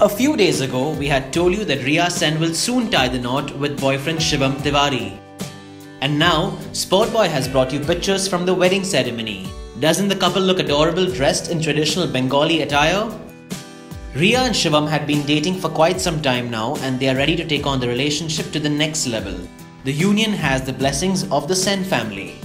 A few days ago, we had told you that Riya Sen will soon tie the knot with boyfriend Shivam Tewari. And now, SpotboyE has brought you pictures from the wedding ceremony. Doesn't the couple look adorable dressed in traditional Bengali attire? Riya and Shivam had been dating for quite some time now and they are ready to take on the relationship to the next level. The union has the blessings of the Sen family.